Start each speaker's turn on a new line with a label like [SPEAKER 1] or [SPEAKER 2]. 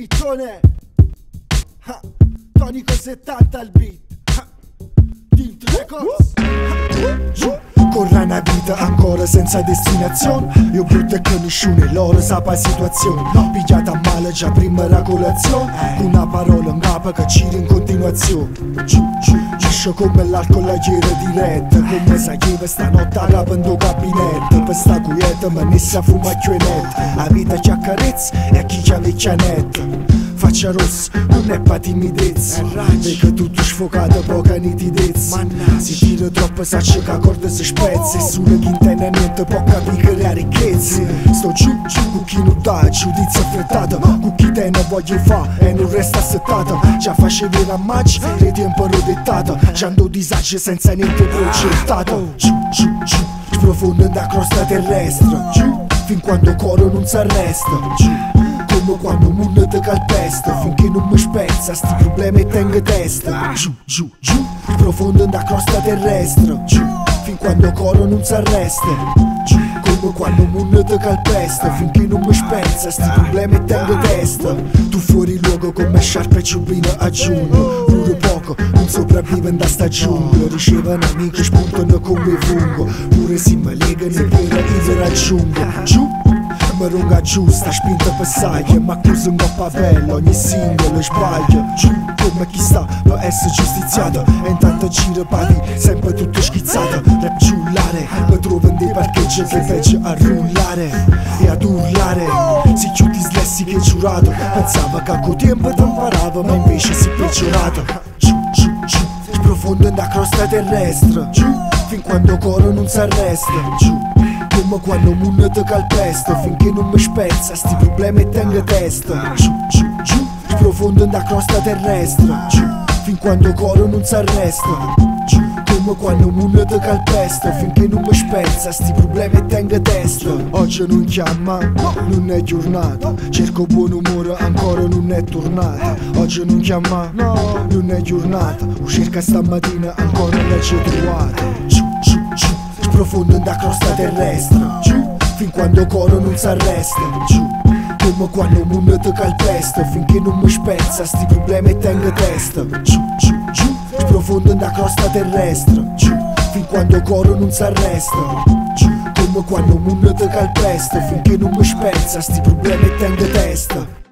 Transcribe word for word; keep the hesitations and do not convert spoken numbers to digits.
[SPEAKER 1] Bittone, ha, tonico settanta al beat, ha, Team Records, ha, corre una vita ancora senza destinazione. Io brutto e che nessuno loro sa la situazione. Pigliata a male già prima la colazione, con una parola in capo che gira in continuazione. Giù, giù, gisce come l'alcol la gira diretta, come sa che stanotte a capo in tuo gabinetto. Per sta quieta ma ne sa fuma chiunetta. La vita ci accarezza e a chi ci vecchia netta. Faccia rossa, non è pa timidezza, perché tutto sfocato, poca nitidezza. Si tira troppo, sa che la corda si spezza, e solo chi intende niente può capire la ricchezza. Sto giù, giù, con chi non dà giudizio affrettato, con chi te ne voglio fa e non resta assettato. Già facevi la macchia, e tempo dettato, c'hanno disagi senza niente progettato. Giù, giù, giù, sprofondo da crosta terrestre, giù, fin quando il cuore non si arresta, giù. Come quando il mondo ti calpesta, finché non mi spezza sti problemi e tengo testa. Giù, giù, giù, profondo da crosta terrestre, giù, fin quando il coro non si arresta, giù. Come quando il mondo ti calpesta, finché non mi spezza sti problemi e tengo testa. Tu fuori luogo come sciarpe e ciubino a giugno, duro poco, non sopravvive da sta giungla. Ricevono amiche, spuntano come fungo, pure si mi legano per io raggiungo. Giù, ma runga giusta, spinta per saglia, ma così un po' bella, ogni singolo sbaglia. Giù, come chi sta per essere giustiziato, e intanto gira pari, sempre tutto schizzato. Rap giullare, mi trovo in dei parcheggi che peggio a rullare e ad urlare. Si chiudi slessi che giurato, pensava che a quel tempo ti imparava, ma invece si è peggiorato. Giù, giù, giù, sprofondo da crosta terrestre, giù, fin quando il coro non si arresta, giù. Come quando il mondo ti calpesta, finché non mi spezza sti problemi e tengo testa. Giù, giù, giù, sprofondo da crosta terrestre, giù, fin quando il coro non si arresta, giù. Come quando il mondo ti calpesta, finché non mi spezza sti problemi e tengo testa. Oggi non chiama, non è giornata, cerco buon umore, ancora non è tornata. Oggi non chiama, no, non è giornata, o cerca stamattina, ancora non c'è trovata. Giù, giù, giù, profondo da crosta terrestre, giù, fin quando il coro non si arresta, giù. Come quando il mondo ti calpesta, finché non mi spezza sti problemi e tengo testa. Giù, giù, giù, profondo da crosta terrestre, giù, fin quando il coro non si arresta, giù. Come quando il mondo ti calpesta, finché non mi spezza sti problemi e tengo testa.